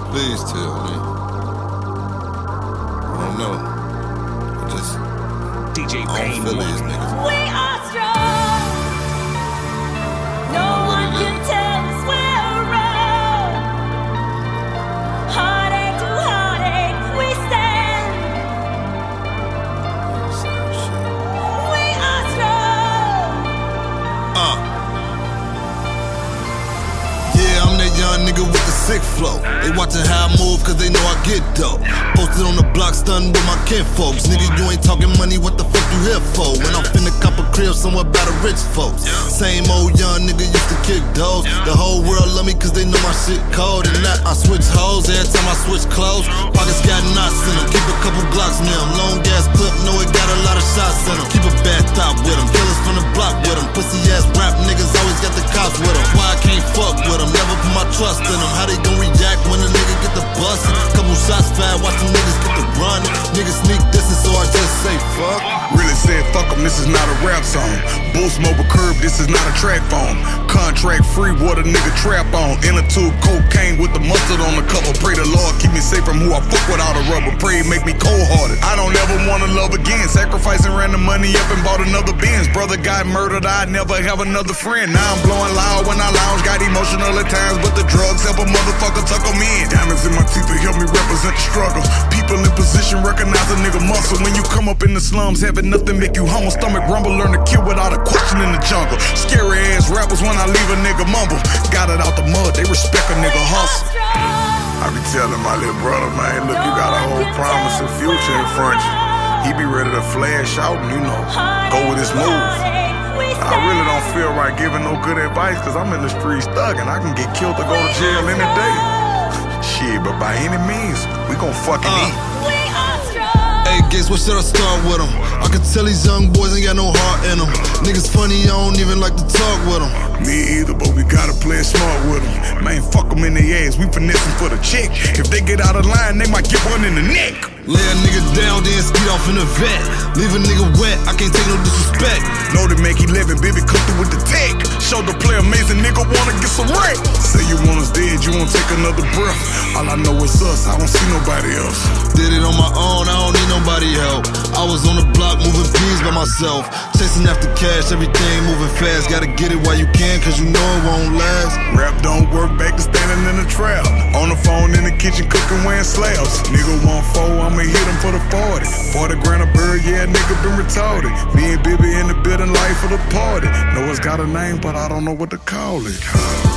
Please tell me. I don't know. I don't feel these niggas. We are strong. No one can tell us we're wrong. Heartache to heartache, we stand. We are strong. Yeah, I'm that young nigga with the sick flow. They watching how I move cause they know I get dope. Posted on the block, stunning with my kinfolks. Nigga, you ain't talking money, what the fuck you here for? When I'm finna cop a crib somewhere by the rich folks. Same old young nigga used to kick doors. The whole world love me cause they know my shit cold. And now I switch hoes every time I switch clothes. Pockets got knots in them, keep a couple Glocks near them. Long gas clip, know it got a lot of shots in them. Keep a bad top with them, killers from the block with them. Pussy ass rap niggas always got the cops with them. Why I can't fuck with them, never put my trust in them. How they gon' react when a nigga get the bust? Couple shots fired, watch them niggas get the run. Niggas sneak distance, so I just say fuck. Really said fuck em, this is not a rap song. Boost mobile curb, this is not a track phone. Contract free, what a nigga trap on. Inner tube cocaine with the mustard on the cover. Pray the Lord keep me safe from who I fuck without a rubber. Pray make me cold hearted. I don't ever wanna love again. Sacrificing random money up and bought another Benz. Brother got murdered, I'd never have another friend. Now I'm blowing loud when I lounge. Got emotional at times, but the drugs help a motherfucker tuck them in. Diamonds in my teeth to help me represent the struggle. People in position recognize a nigga muscle. When you come up in the slums, having nothing make you humble. Stomach rumble, learn to kill without a question in the jungle. Scary ass rappers when I leave a nigga mumble. Got it out the mud, they respect a nigga hustle. I be telling my little brother, man, look, you got a whole promise and future in front of you. He be ready to flash out and, you know, go with his move. I really don't feel right giving no good advice, cause I'm in the streets thugging. I can get killed or go to jail any day. Shit, but by any means, we gon' fucking eat. Hey, Gates, what should I start with them? I can tell these young boys ain't got no heart in them. Niggas funny, I don't even like to talk with them. Me either, but we gotta play it smart with them. Man, fuck them in the ass, we finessing for the check. If they get out of line, they might get one in the neck. Lay a nigga down, then skeet off in the vet. Leave a nigga wet, I can't take no disrespect. Know to make 11, baby, come through with the tech. Show the play amazing, nigga wanna get some wreck. Say you want us dead, you won't take another breath. All I know is us, I don't see nobody else. Did it on my own, I don't need nobody help. I was on the block moving peas by myself. Chasing after cash, everything moving fast. Gotta get it while you can, cause you know it won't last. Rap don't work, back to standing in the trap. On the phone in the kitchen cooking, wearing slabs. Nigga want 4, I'ma hit him for the 40. 40 grand a bird, yeah, nigga been retarded. Me and Bibby in the building, life of the party. Know it's got a name, but I don't know what to call it.